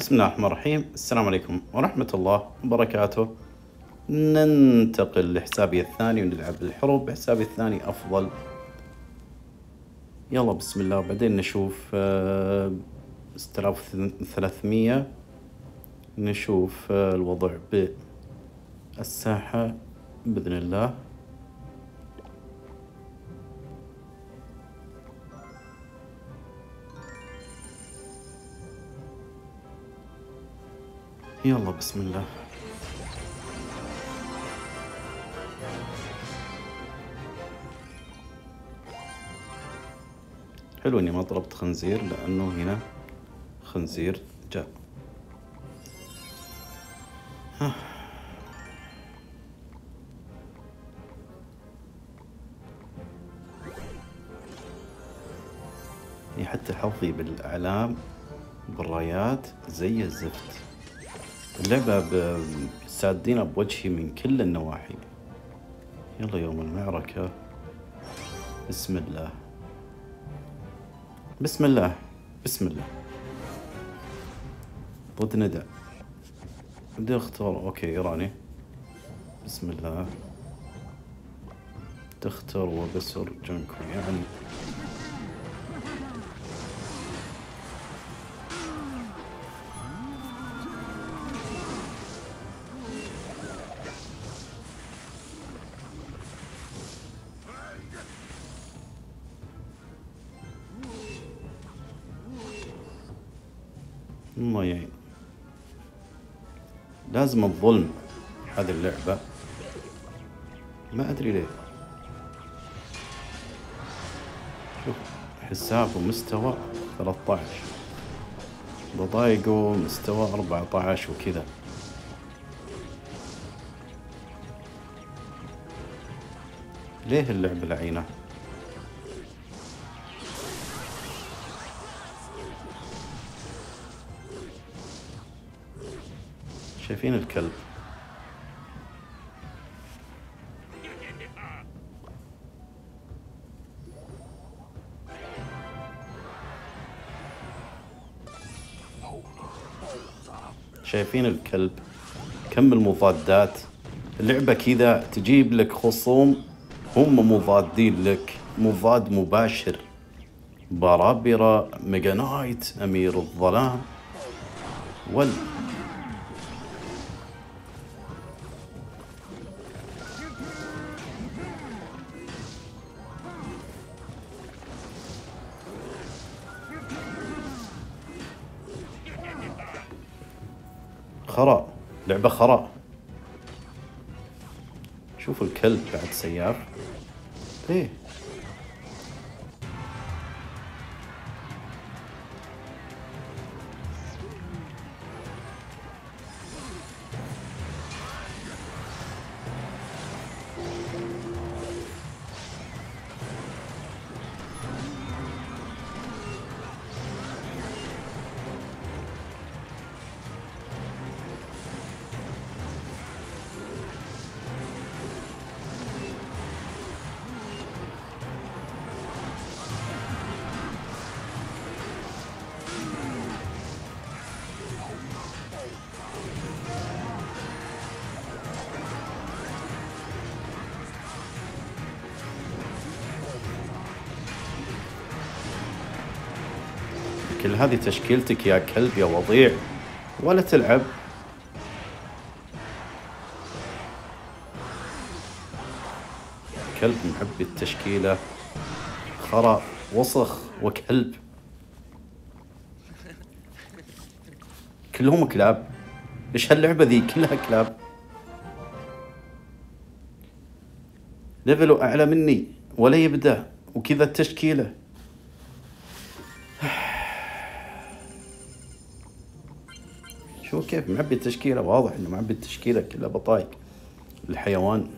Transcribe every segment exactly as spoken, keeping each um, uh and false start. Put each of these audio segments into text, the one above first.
بسم الله الرحمن الرحيم. السلام عليكم ورحمة الله وبركاته. ننتقل لحسابي الثاني ونلعب الحروب بحسابي الثاني أفضل. يلا بسم الله. وبعدين نشوف ستة آلاف وثلاثمية، نشوف الوضع بالساحة بإذن الله. يلا بسم الله. حلو اني ما طلبت خنزير لانه هنا خنزير جاء. ها. يعني حتى حظي بالاعلام بالرايات زي الزفت. اللعبة سادينا بوجهي من كل النواحي. يلا يوم المعركة. بسم الله بسم الله بسم الله. ضد ندى. بدي اختار اوكي ايراني. بسم الله. تختار وبسر جنكو يعني الله يعين. لازم الظلم هذه اللعبة، ما أدري ليه. شوف حساب ومستوى ثلاثة عشر، ضايقوا مستوى أربعة عشر وكذا. ليه اللعبة لعينة؟ شايفين الكلب؟ شايفين الكلب؟ كم المضادات. اللعبة كذا تجيب لك خصوم هم مضادين لك، مضاد مباشر. بارابرا، ميجا نايت، أمير الظلام، وال خراء. لعبة خراء. شوف الكلب بعد سياف. ليه؟ كل هذه تشكيلتك يا كلب يا وضيع، ولا تلعب. كلب محبي التشكيلة، خرا وسخ وكلب. كلهم كلاب. ايش هاللعبة ذي كلها كلاب. ليفله اعلى مني ولا يبدأ وكذا التشكيلة. شو كيف معبي التشكيلة؟ واضح انه معبي التشكيلة كلها بطايق الحيوان.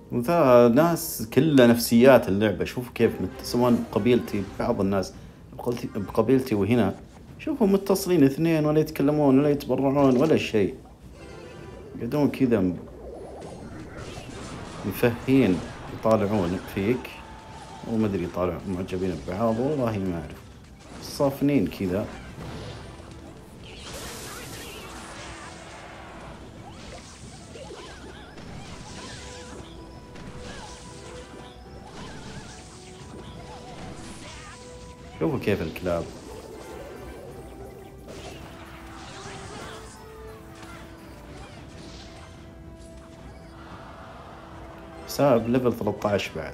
وذا ناس كلها نفسيات اللعبة. شوف كيف مت... سواء بقبيلتي، بعض الناس بقبيلتي, بقبيلتي وهنا شوفوا متصلين اثنين، ولا يتكلمون ولا يتبرعون ولا شيء، يقعدون كذا مفهين يطالعون فيك، وما ادري يطالعون معجبين ببعض، والله ما اعرف، صافنين كذا. شوفوا كيف الكلاب. حساب ليفل ثلاثة عشر بعد.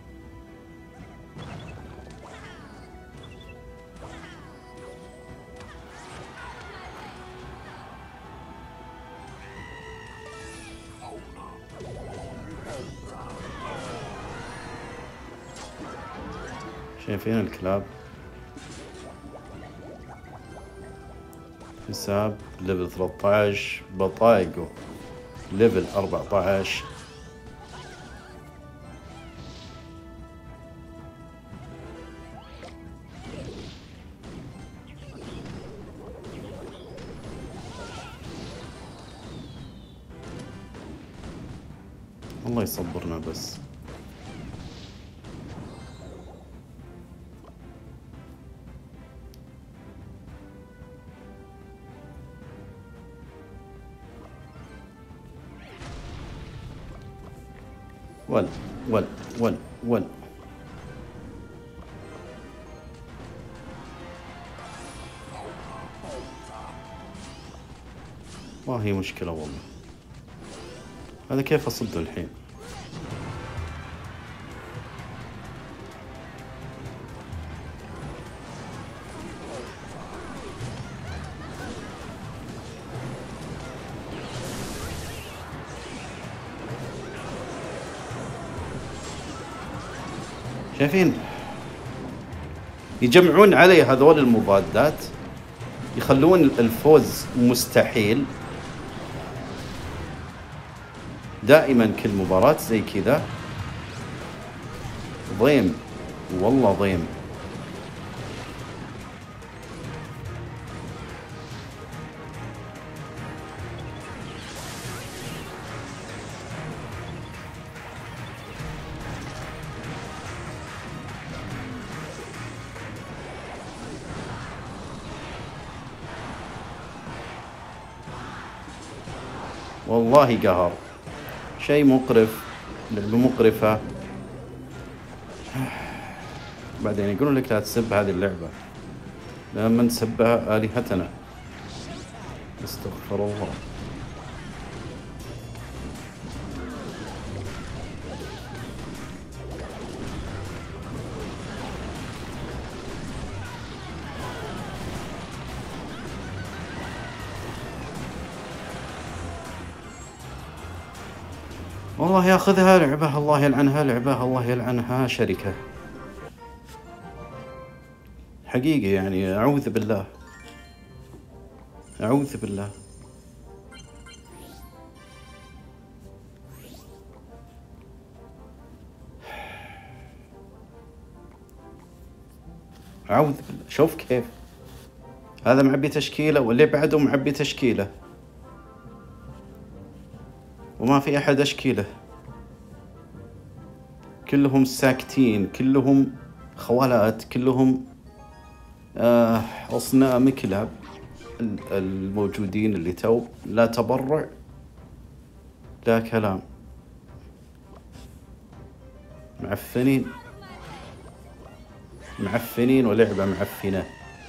شايفين الكلاب؟ حساب ليفل ثلاثة عشر، بطايقه ليفل أربعة عشر. الله يصبرنا بس. ول ول ول ول ما هي مشكلة والله. هذا كيف أصده الحين؟ شايفين يجمعون علي هذول المضادات، يخلون الفوز مستحيل. دائما كل مباراة زي كذا ضيم، والله ضيم. والله قهر، شيء مقرف، لعبة مقرفة. بعدين يقولون لك لا تسب هذه اللعبة، لما نسبها آلهتنا. استغفر الله. والله ياخذها لعبة، الله يلعنها لعبة، الله يلعنها شركة حقيقة. يعني أعوذ بالله، أعوذ بالله. أعوذ بالله. شوف كيف هذا معبي تشكيلة، واللي بعده معبي تشكيلة، وما في أحد أشكيله، كلهم ساكتين، كلهم خوالات، كلهم آه أصنام كلاب. الموجودين اللي تو لا تبرع لا كلام، معفنين معفنين ولعبة معفنة.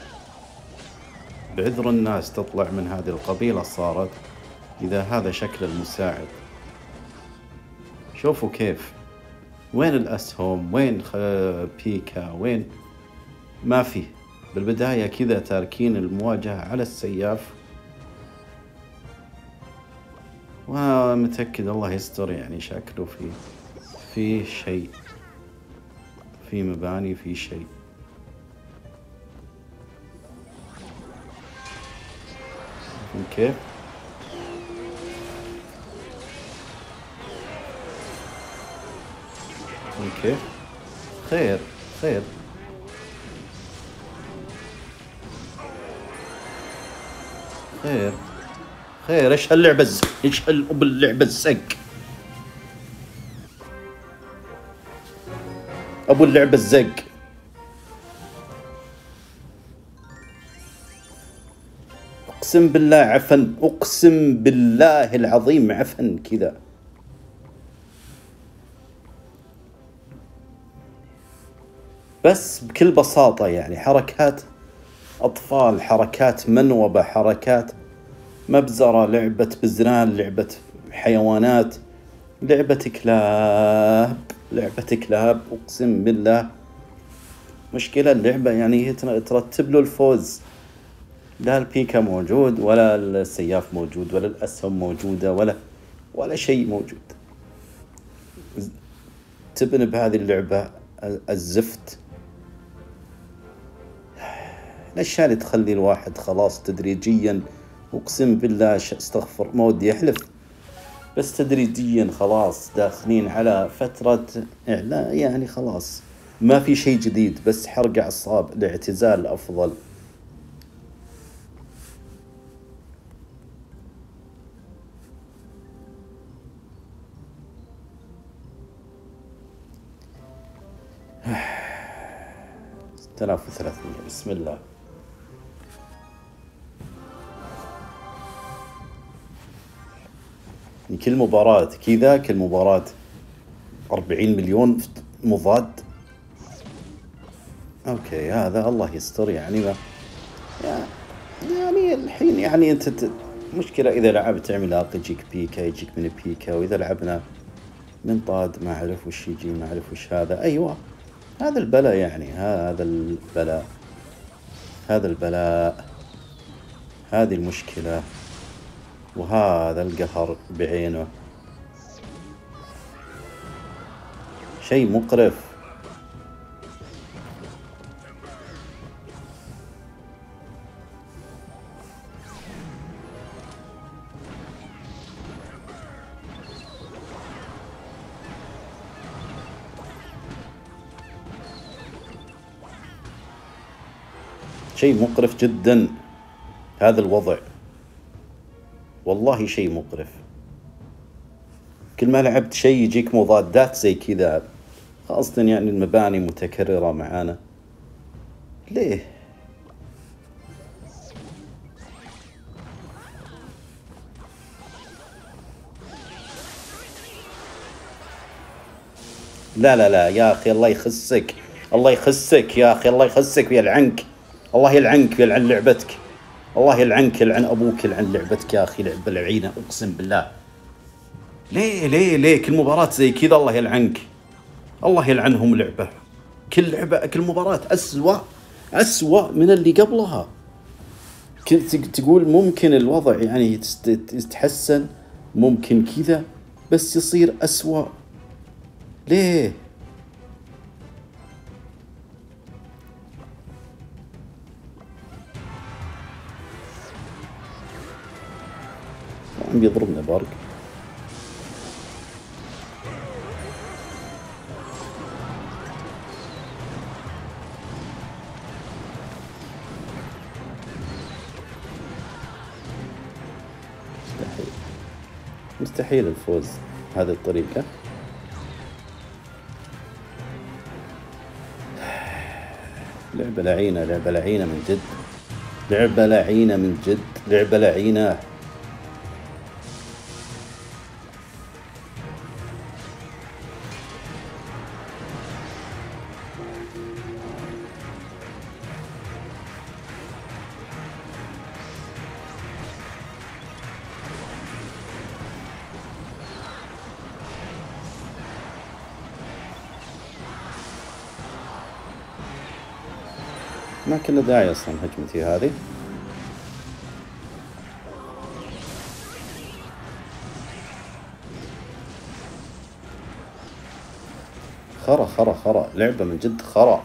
بعذر الناس تطلع من هذه القبيلة صارت إذا هذا شكل المساعد. شوفوا كيف، وين الأسهم، وين بيكا، وين؟ ما في. بالبداية كذا تاركين المواجهة على السياف، ومتأكد الله يستر. يعني شكله في في شيء، في مباني، في شيء. كيف اوكي. خير. خير. خير. خير. ايش هاللعبة الز... ايش هالأب اللعبة الزق؟ ابو اللعبة الزق. اقسم بالله عفن، اقسم بالله العظيم عفن كذا. بس بكل بساطة يعني حركات أطفال، حركات منوبة، حركات مبزرة، لعبة بزران، لعبة حيوانات، لعبة كلاب، لعبة كلاب أقسم بالله. مشكلة اللعبة يعني هي ترتب له الفوز، لا البيكا موجود ولا السياف موجود ولا الأسهم موجودة ولا ولا شيء موجود. تبن بهذه اللعبة الزفت، الأشياء اللي تخلي الواحد خلاص تدريجيا، أقسم بالله استغفر ما ودي أحلف، بس تدريجيا خلاص داخلين على فترة إعلان، يعني خلاص ما في شيء جديد، بس حرق أعصاب، الاعتزال أفضل. ستة آلاف وثلاثمية بسم الله. كل مباراة كذا، كل مباراة أربعين مليون مضاد. أوكي هذا الله يستر يعني ما يعني الحين يعني أنت ت... مشكلة إذا لعبت عملاق يجيك بيكا، يجيك من بيكا، وإذا لعبنا من طاد ما أعرف وش يجي، ما أعرف وش هذا. أيوة هذا البلاء يعني، هذا البلاء، هذا البلاء، هذه المشكلة، وهذا القهر بعينه، شيء مقرف. شيء مقرف جدا هذا الوضع، والله شيء مقرف. كل ما لعبت شيء يجيك مضادات زي كذا، خاصة يعني المباني متكررة معانا. ليه؟ لا لا لا يا أخي الله يخسك، الله يخسك يا أخي، الله يخسك ويلعنك، الله يلعنك ويلعن لعبتك، الله يلعنك، يلعن أبوك، يلعن لعبتك يا أخي، لعبة لعينة أقسم بالله. ليه ليه ليه كل مباراة زي كذا؟ الله يلعنك، الله يلعنهم لعبة، كل لعبة كل مباراة أسوأ أسوأ من اللي قبلها. كنت تقول ممكن الوضع يعني يتحسن، ممكن كذا، بس يصير أسوأ. ليه؟ عم يضربنا برق. مستحيل مستحيل الفوز بهذه الطريقة. لعبة لعينة، لعبة لعينة من جد، لعبة لعينة من جد، لعبة لعينة. ما كنا داعي أصلا هجمتي هذه. خرا خرا خرا، لعبة من جد خرا.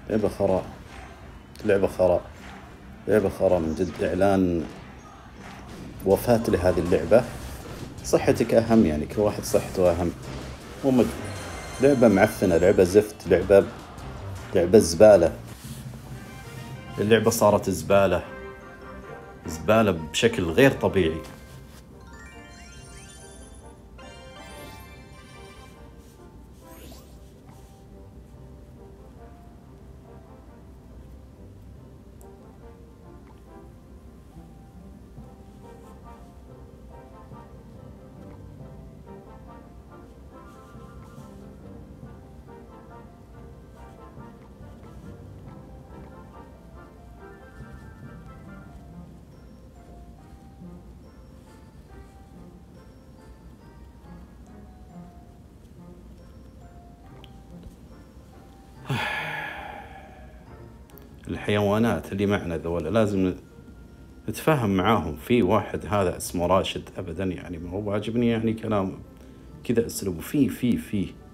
لعبة خراء، لعبة خراء، لعبة خراء من جد. إعلان وفاة لهذه اللعبة. صحتك أهم، يعني كل واحد صحته أهم. مو مد... لعبة معفنة، لعبة زفت، لعبة لعبة زبالة. اللعبة صارت زبالة، زبالة بشكل غير طبيعي. الحيوانات اللي معنا ذولا لازم نتفاهم معاهم. في واحد هذا اسمه راشد، أبدا يعني ما هو عاجبني يعني كلام كذا، أسلوبه في في في